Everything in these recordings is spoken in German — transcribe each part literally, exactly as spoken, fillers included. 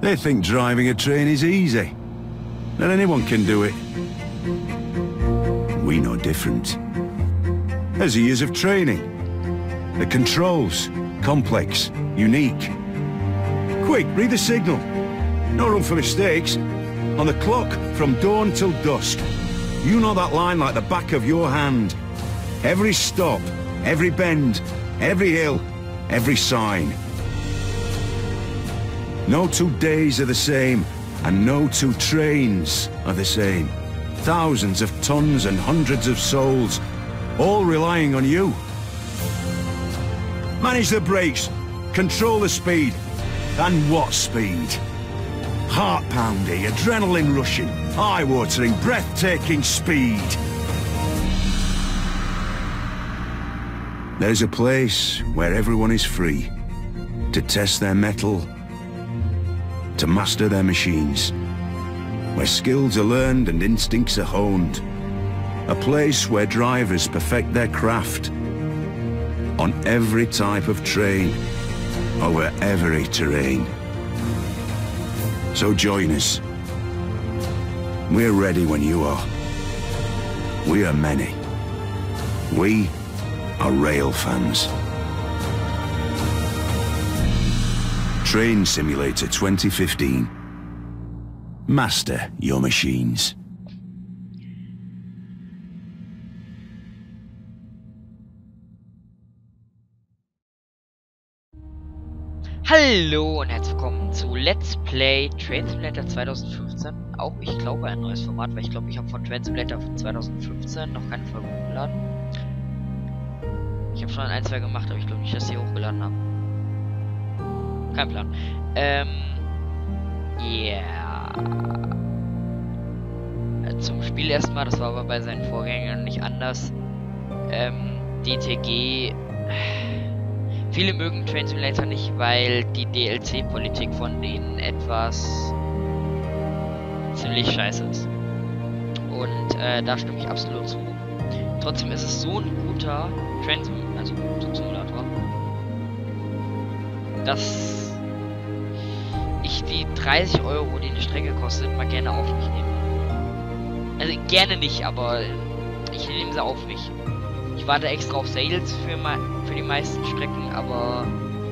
They think driving a train is easy, that anyone can do it. We know different. There's years of training. The controls, complex, unique. Quick, read the signal. No room for mistakes. On the clock, from dawn till dusk. You know that line like the back of your hand. Every stop, every bend, every hill, every sign. No two days are the same, and no two trains are the same. Thousands of tons and hundreds of souls, all relying on you. Manage the brakes, control the speed. And what speed? Heart-pounding, adrenaline-rushing, eye-watering, breathtaking speed. There's a place where everyone is free to test their mettle, to master their machines, where skills are learned and instincts are honed. A place where drivers perfect their craft on every type of train, over every terrain. So join us. We're ready when you are. We are many. We are rail fans. Train Simulator twenty fifteen. Master your machines. Hallo und herzlich willkommen zu Let's Play Train Simulator zwanzig fünfzehn. Auch ich glaube ein neues Format, weil ich glaube ich habe von Train Simulator zwanzig fünfzehn noch keine Folge hochgeladen. Ich habe schon ein, zwei gemacht, aber ich glaube nicht, dass ich hochgeladen habe. Kein Plan. Ähm. Yeah. Zum Spiel erstmal, das war aber bei seinen Vorgängern nicht anders. Ähm, D T G. Viele mögen Train Simulator nicht, weil die D L C-Politik von denen etwas ziemlich scheiße ist. Und äh, da stimme ich absolut zu. Trotzdem ist es so ein guter Train Simulator, also Simulator, dass ich die dreißig Euro, die eine Strecke kostet, mal gerne auf mich nehme. Also gerne nicht, aber ich nehme sie auf mich. Ich warte extra auf Sales für, für die meisten Strecken, aber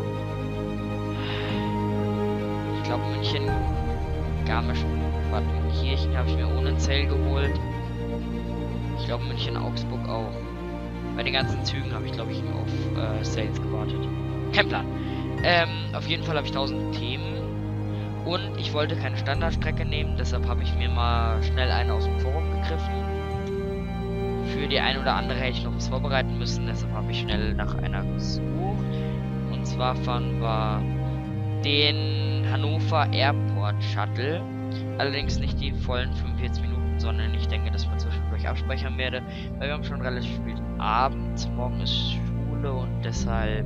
ich glaube München, Garmisch, Partenkirchen habe ich mir ohne Sale geholt. Ich glaube München, Augsburg auch. Bei den ganzen Zügen habe ich glaube ich auf äh, Sales gewartet. Kein Plan. Ähm, auf jeden Fall habe ich tausend Themen und ich wollte keine Standardstrecke nehmen, deshalb habe ich mir mal schnell eine aus dem Forum gegriffen. Für die ein oder andere hätte ich noch was vorbereiten müssen, deshalb habe ich schnell nach einer gesucht. Und zwar fahren wir den Hannover Airport Shuttle. Allerdings nicht die vollen fünfundvierzig Minuten, sondern ich denke, dass wir zwischendurch abspeichern werde, weil wir haben schon relativ spät abends. Morgen ist Schule und deshalb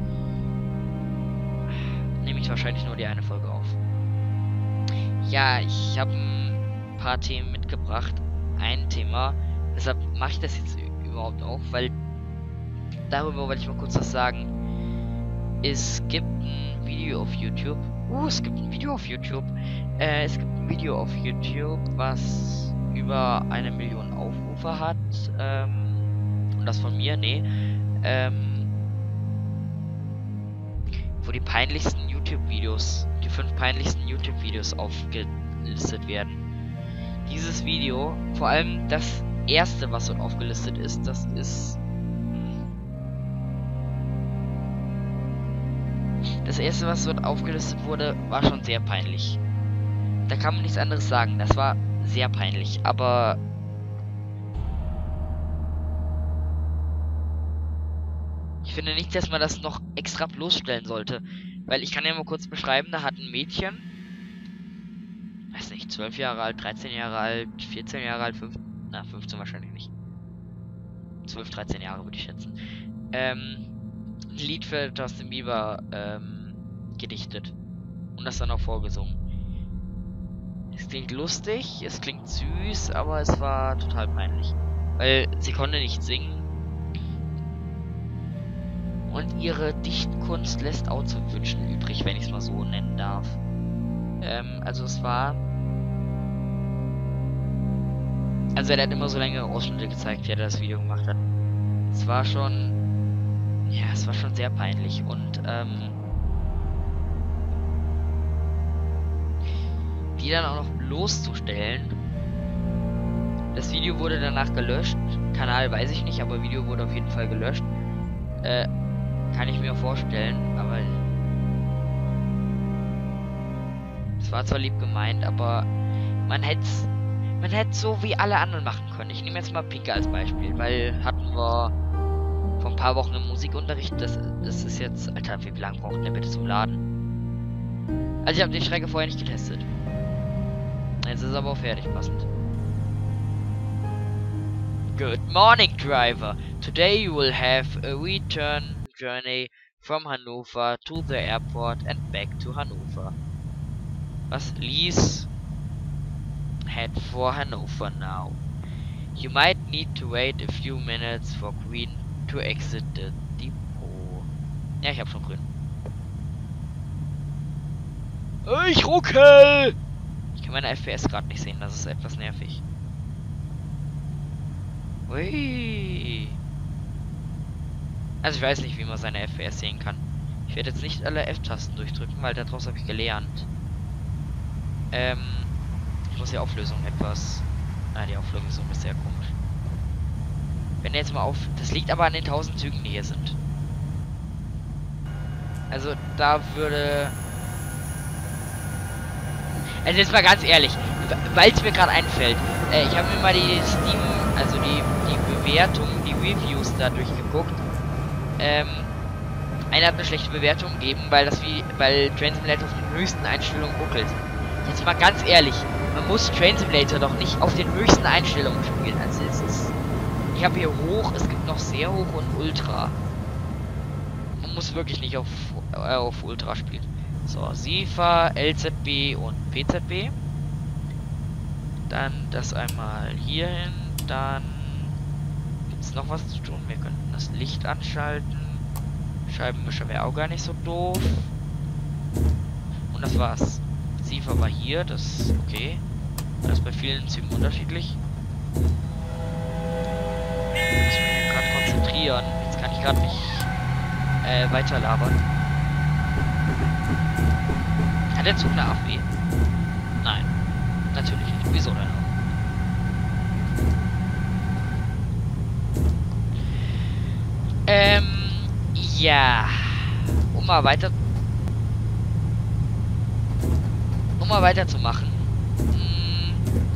nehme ich wahrscheinlich nur die eine Folge auf. Ja, ich habe ein paar Themen mitgebracht. Ein Thema. Deshalb mache ich das jetzt überhaupt auch, weil darüber wollte ich mal kurz was sagen. Es gibt ein Video auf YouTube. Uh, es gibt ein Video auf YouTube. Äh, es gibt ein Video auf YouTube, was über eine Million Aufrufe hat. Ähm, und das von mir, nee. Ähm, wo die peinlichsten YouTube-Videos, die fünf peinlichsten YouTube-Videos aufgelistet werden. Dieses Video, vor allem das erste, was dort aufgelistet ist, das ist das erste, was dort aufgelistet wurde, war schon sehr peinlich. Da kann man nichts anderes sagen. Das war sehr peinlich, aber ich finde nicht, dass man das noch extra bloßstellen sollte, weil ich kann ja mal kurz beschreiben, da hat ein Mädchen, weiß nicht, zwölf Jahre alt, dreizehn Jahre alt, vierzehn Jahre alt, fünfzehn, na, fünfzehn wahrscheinlich nicht. zwölf, dreizehn Jahre würde ich schätzen. Ähm, ein Lied für Justin Bieber ähm, gedichtet. Und das dann auch vorgesungen. Es klingt lustig, es klingt süß, aber es war total peinlich. Weil sie konnte nicht singen. Und ihre Dichtkunst lässt auch zu wünschen übrig, wenn ich es mal so nennen darf. Ähm, also es war... Also er hat immer so längere Ausschnitte gezeigt, wie er das Video gemacht hat. Es war schon... Ja, es war schon sehr peinlich. Und, ähm... die dann auch noch bloßzustellen. Das Video wurde danach gelöscht. Kanal weiß ich nicht, aber Video wurde auf jeden Fall gelöscht. Äh, kann ich mir vorstellen, aber... Es war zwar lieb gemeint, aber man hätte man hätte so wie alle anderen machen können. Ich nehme jetzt mal Pinke als Beispiel, weil hatten wir vor ein paar Wochen im Musikunterricht. Das, das ist jetzt... Alter, wie lange braucht der bitte zum Laden? Also ich habe die Strecke vorher nicht getestet. Jetzt ist es aber auch fertig, passend. Good morning, driver. Today you will have a return journey from Hannover to the airport and back to Hannover. Was? Please head for Hannover now. You might need to wait a few minutes for green to exit the depot. Ja, ich hab schon grün. Ich ruckel! Ich kann meine F P S gerade nicht sehen, das ist etwas nervig. Ui. Also ich weiß nicht, wie man seine F P S sehen kann. Ich werde jetzt nicht alle F-Tasten durchdrücken, weil daraus habe ich gelernt. Ähm, ich muss die Auflösung etwas... Ah, die Auflösung ist sehr komisch. Wenn jetzt mal auf... Das liegt aber an den tausend Zügen, die hier sind. Also da würde... Also jetzt mal ganz ehrlich, weil es mir gerade einfällt. Äh, ich habe mir mal die Steam, also die, die Bewertung, die Reviews da durchgeguckt. Ähm, einer hat eine schlechte Bewertung gegeben, weil das wie, weil Train Simulator auf den höchsten Einstellungen ruckelt. Jetzt mal ganz ehrlich, man muss Train Simulator doch nicht auf den höchsten Einstellungen spielen. Also es ist, ich habe hier hoch, es gibt noch sehr hoch und Ultra. Man muss wirklich nicht auf, äh, auf Ultra spielen. So, SIFA, L Z B und P Z B. Dann das einmal hier hin. Dann gibt es noch was zu tun. Wir könnten das Licht anschalten. Scheibenwischer wäre auch gar nicht so doof. Und das war's. SIFA war hier, das ist okay. Das ist bei vielen Zügen unterschiedlich. Ich muss mich hier gerade konzentrieren. Jetzt kann ich gerade nicht äh, weiter labern. Hat der Zug eine A F W? Nein. Natürlich nicht. Wieso denn auch? Ähm, ja. Um mal weiter... Um mal weiterzumachen. Hm.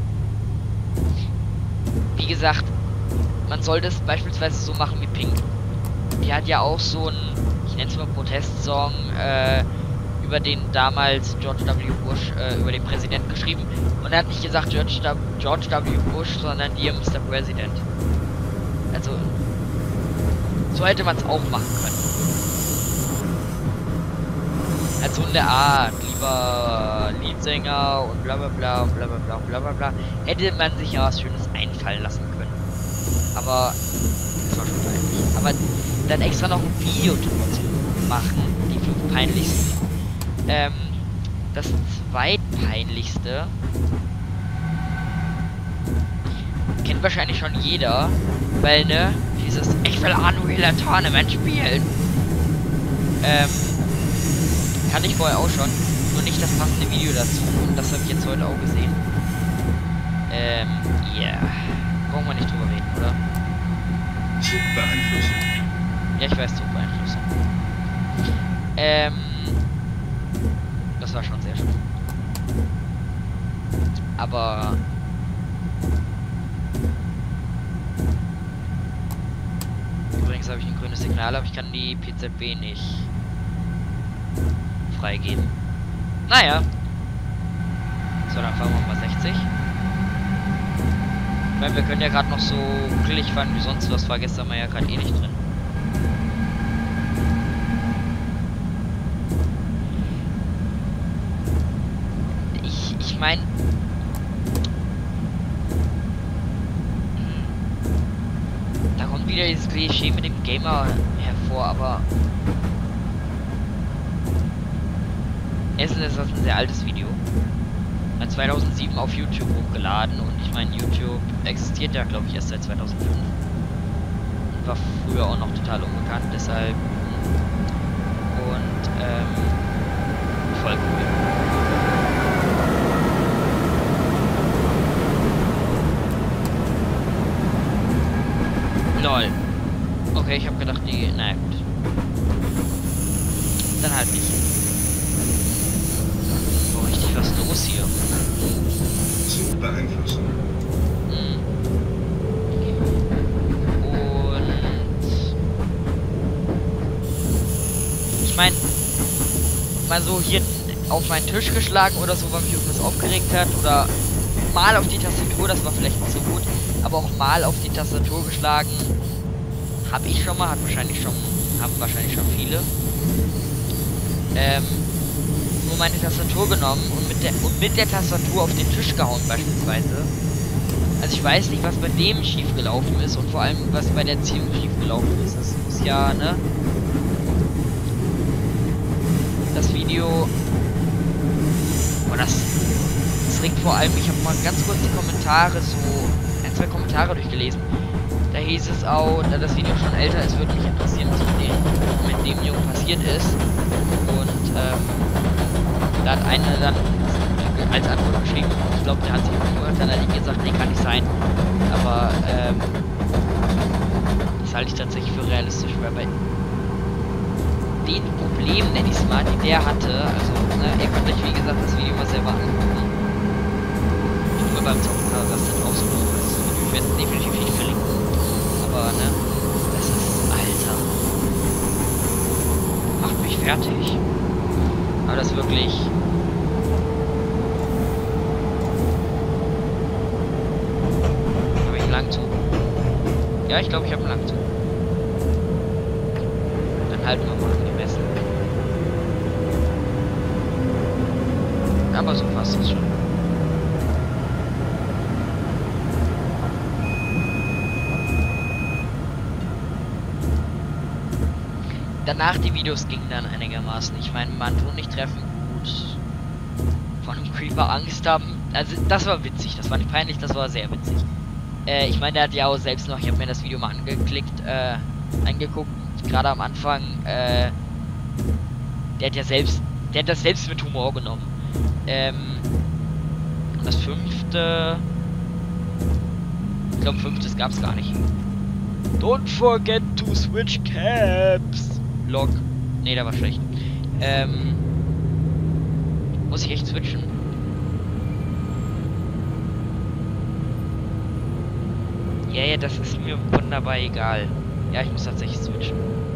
Wie gesagt, man sollte es beispielsweise so machen wie Pink. Die hat ja auch so ein, ich nenne es mal Protestsong, äh, über den damals George W. Bush, äh, über den Präsidenten geschrieben. Und er hat nicht gesagt George, George W. Bush, sondern Dear Mister President. Also, so hätte man es auch machen können. Also in der Art, lieber Leadsänger und bla bla bla bla bla bla bla bla bla, hätte man sich ja was Schönes einfallen lassen können. Aber, das war schon peinlich. Aber dann extra noch ein Video drüber zu machen, die fünf peinlichsten. Ähm, das zweitpeinlichste kennt wahrscheinlich schon jeder, weil, ne, dieses ich will Unreal Tournament spielen. Ähm, kannte ich vorher auch schon, nur nicht das passende Video dazu. Und das habe ich jetzt heute auch gesehen. Ähm, ja. Yeah. Brauchen wir nicht drüber reden, oder? Zugbeeinflussung. Ja, ich weiß, Zugbeeinflussung. Ähm, das war schon sehr schön. Aber... Übrigens habe ich ein grünes Signal, aber ich kann die P Z B nicht freigeben. Naja. So, dann fahren wir mal sechzig. Ich meine, wir können ja gerade noch so ruckelig fahren wie sonst was, war gestern mal ja gerade eh nicht drin. Ich, ich meine... Da kommt wieder dieses Klischee mit dem Gamer hervor, aber... Erstens ist das ein sehr altes Video. zweitausendsieben auf YouTube hochgeladen und ich meine, YouTube existiert ja, glaube ich, erst seit zweitausendfünf. Und war früher auch noch total unbekannt, deshalb. Und, ähm, voll cool. Lol. Okay, ich habe gedacht, die. Naja, gut. Dann halt nicht. Oh, richtig was los hier. Zu beeinflussen. Hm. Und. Ich meine, mal so hier auf meinen Tisch geschlagen oder so, weil mich irgendwas aufgeregt hat. Oder mal auf die Tastatur, das war vielleicht nicht so gut. Aber auch mal auf die Tastatur geschlagen. Habe ich schon mal, hat wahrscheinlich schon, haben wahrscheinlich schon viele. Ähm, nur meine Tastatur genommen und mit der und mit der Tastatur auf den Tisch gehauen beispielsweise. Also ich weiß nicht, was bei dem schief gelaufen ist und vor allem was bei der Erziehung schief gelaufen ist. Das muss ja, ne? Das Video. Oh, das, das regt vor allem. Ich habe mal ganz kurz die Kommentare so ein, zwei Kommentare durchgelesen. Da hieß es auch, da das Video schon älter ist, würde mich interessieren, was mit dem, mit dem Jungen passiert ist. Und ähm, da hat einer dann als Antwort geschrieben, ich glaube, der hat sich umgehört, dann hat er gesagt, nee, kann nicht sein. Aber ähm, das halte ich tatsächlich für realistisch, weil bei den Problemen, nenne ich es mal, die der hatte, also, ne, ihr könnt euch wie gesagt das Video mal selber angucken. Ich tue beim Zocken das dann auch so, ich werde es definitiv nicht verlinken. Aber, ne, das ist, Alter, macht mich fertig. Aber das ist wirklich... Habe ich einen Langzug? Ja, ich glaube, ich habe einen Langzug. Dann halten wir mal angemessen. Aber so passt es schon. Danach die Videos gingen dann einigermaßen. Ich meine, Manton nicht treffen, gut. Von einem Creeper Angst haben. Also das war witzig, das war nicht peinlich, das war sehr witzig. Äh, ich meine, der hat ja auch selbst noch, ich habe mir das Video mal angeklickt, äh, angeguckt, gerade am Anfang, äh, der hat ja selbst, der hat das selbst mit Humor genommen. Ähm, und das fünfte, ich glaube fünftes gab es gar nicht. Don't forget to switch caps. Log. Ne, der war schlecht. Ähm. Muss ich echt switchen? Ja, ja, das ist mir wunderbar egal. Ja, ich muss tatsächlich switchen.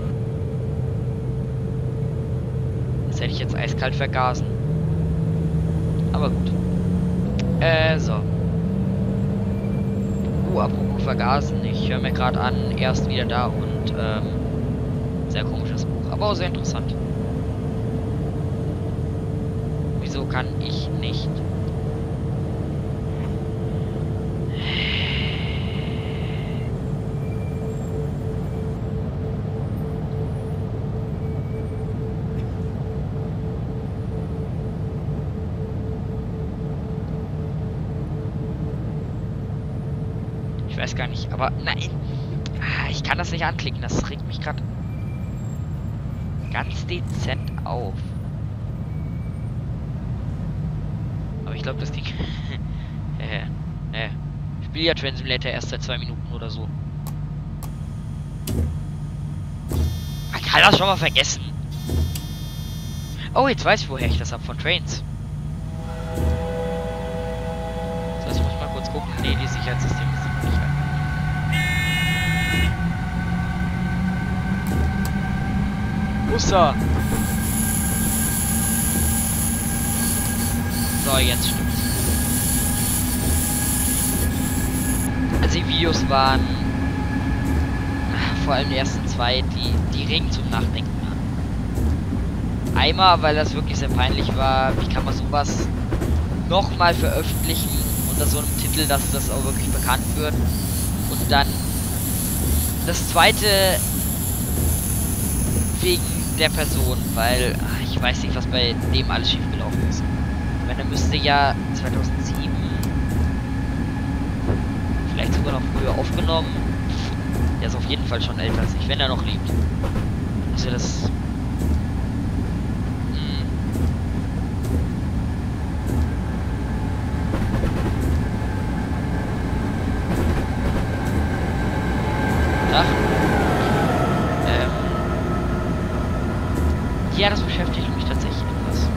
Das hätte ich jetzt eiskalt vergasen. Aber gut. Äh, so. Oh, apropos vergasen. Ich höre mir gerade an, erst wieder da und, ähm, sehr komisches Buch, aber auch sehr interessant. Wieso kann ich nicht? Ich weiß gar nicht, aber nein. Ich kann das nicht anklicken, das regt mich gerade ganz dezent auf. Aber ich glaube, das Ding... äh, äh. Ich spiele ja Train Simulator erst seit zwei Minuten oder so. Man kann das schon mal vergessen. Oh, jetzt weiß ich, woher ich das habe. Von Trains. Das heißt, ich muss mal kurz gucken. Nee, die Sicherheitssysteme sind nicht an. Muster. So, jetzt stimmt's. Also die Videos waren vor allem die ersten zwei, die, die regen zum Nachdenken an. Einmal, weil das wirklich sehr peinlich war, wie kann man sowas nochmal veröffentlichen unter so einem Titel, dass das auch wirklich bekannt wird. Und dann das zweite wegen der Person, weil ach, ich weiß nicht, was bei dem alles schiefgelaufen ist. Ich meine, er müsste ja zweitausendsieben. Vielleicht sogar noch früher aufgenommen. Der ist auf jeden Fall schon älter als ich, wenn er noch lebt. Also das... Hm. Ach. Ähm. Ja, das beschäftigt mich tatsächlich etwas.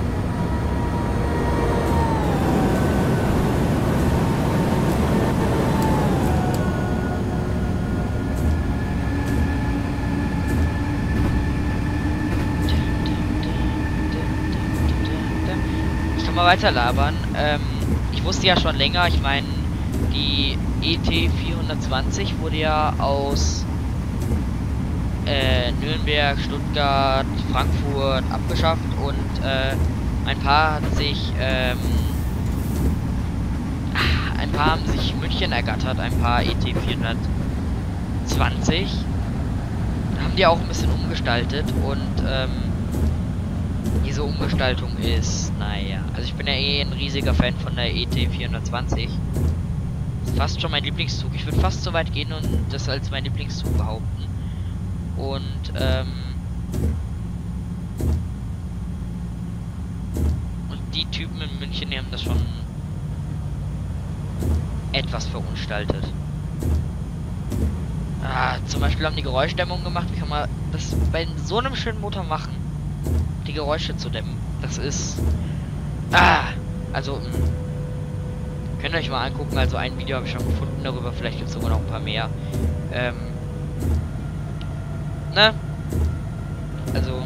Ich kann mal weiter labern. Ähm, ich wusste ja schon länger, ich meine, die E T vierhundertzwanzig wurde ja aus äh, Nürnberg, Stuttgart, Frankfurt abgeschafft und äh, ein paar hat sich ähm, ein paar haben sich München ergattert, ein paar E T vierhundertzwanzig haben die auch ein bisschen umgestaltet und ähm, diese Umgestaltung ist, naja, also ich bin ja eh ein riesiger Fan von der E T vierhundertzwanzig. Ist fast schon mein Lieblingszug. Ich würde fast so weit gehen und das als mein Lieblingszug behaupten. Und ähm und die Typen in München, die haben das schon etwas verunstaltet. Ah, zum Beispiel haben die Geräuschdämmung gemacht. Wie kann man das bei so einem schönen Motor machen? Die Geräusche zu dämmen. Das ist... Ah! Also... Mh. Könnt ihr euch mal angucken. Also ein Video habe ich schon gefunden darüber. Vielleicht gibt es sogar noch ein paar mehr. Ähm... Ne? Also...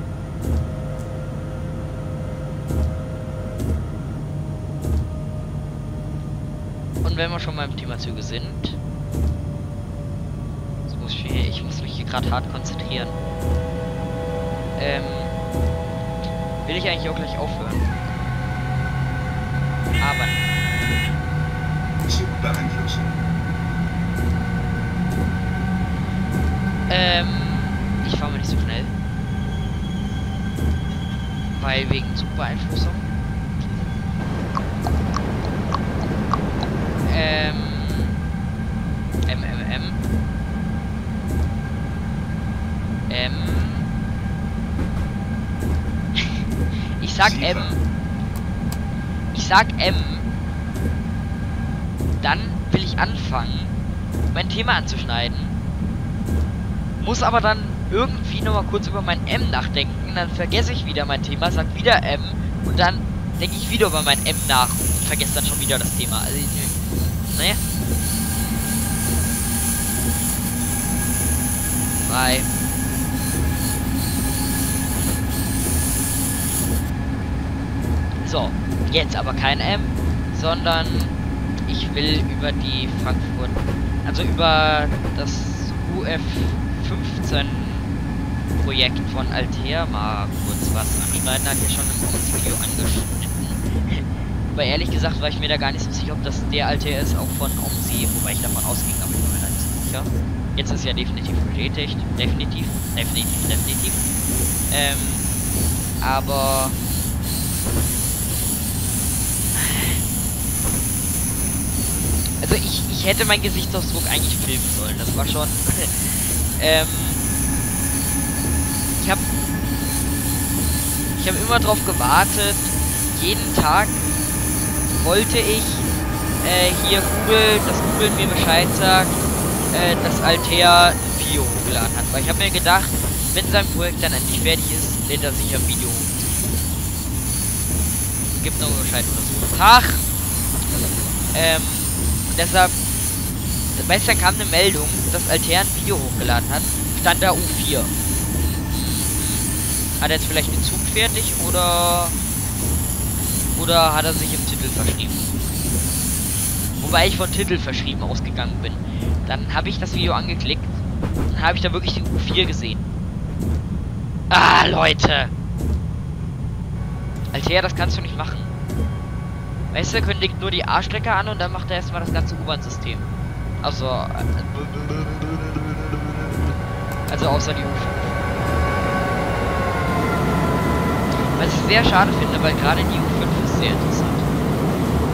Und wenn wir schon mal im Thema Züge sind... So muss ich, hier, ich muss mich hier gerade hart konzentrieren. Ähm... Will ich eigentlich auch gleich aufhören. Aber... Zug beeinflussen. Ähm... Ich fahre mal nicht so schnell. Weil wegen Zugbeeinflussung. Ähm... M, M, M. M... Ich sag M. Ich sag M. Dann will ich anfangen, mein Thema anzuschneiden. Muss aber dann irgendwie noch mal kurz über mein M nachdenken. Dann vergesse ich wieder mein Thema, sag wieder M. Und dann denke ich wieder über mein M nach und vergesse dann schon wieder das Thema. Also, ne? Drei. So, jetzt aber kein M, sondern ich will über die Frankfurt, also über das U F fünfzehn Projekt von Altair mal kurz was anschneiden. Hat ja schon im Video angeschnitten. Aber ehrlich gesagt war ich mir da gar nicht so sicher, ob das der Altair ist, auch von OMSI, wobei ich davon ausging, aber ich bin mir da nicht so sicher. Jetzt ist ja definitiv bestätigt, definitiv, definitiv, definitiv. Ähm, aber... Also ich, ich hätte meinen Gesichtsausdruck eigentlich filmen sollen, das war schon... ähm... Ich hab... Ich habe immer drauf gewartet, jeden Tag wollte ich äh, hier Google, dass Google mir Bescheid sagt, äh, dass Altair ein Video hochgeladen hat. Weil ich habe mir gedacht, wenn sein Projekt dann endlich fertig ist, lädt er sicher ein Video hoch. Gibt noch Bescheid oder so. Tag! Ähm... Deshalb, weißt du, dann kam eine Meldung, dass Altair ein Video hochgeladen hat, stand da U vier. Hat er jetzt vielleicht den Zug fertig oder oder hat er sich im Titel verschrieben? Wobei ich von Titel verschrieben ausgegangen bin. Dann habe ich das Video angeklickt und habe ich da wirklich den U vier gesehen. Ah, Leute! Altair, das kannst du nicht machen. Weißt du, kündigt nur die A-Strecke an und dann macht er erstmal das ganze U-Bahn-System. Also, also außer die U fünf. Was ich sehr schade finde, weil gerade die U fünf ist sehr interessant.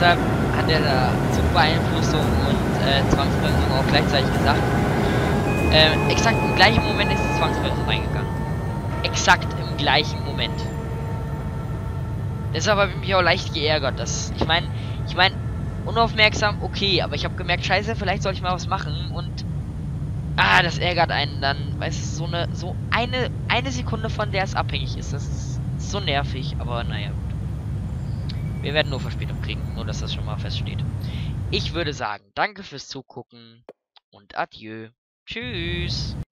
deshalb hat er da Zugbeeinflussung und äh, Zwangsbremsung auch gleichzeitig gesagt. Ähm, exakt im gleichen Moment ist die Zwangsbremsung reingegangen. Exakt im gleichen Moment. Deshalb habe ich mich auch leicht geärgert. Dass, ich meine, ich meine, unaufmerksam, okay, aber ich habe gemerkt, scheiße, vielleicht soll ich mal was machen und ah, das ärgert einen dann, weißt du, so eine, so eine, eine Sekunde von der es abhängig ist. Das ist so nervig, aber naja, gut. Wir werden nur Verspätung kriegen, nur dass das schon mal feststeht. Ich würde sagen, danke fürs Zugucken und adieu. Tschüss.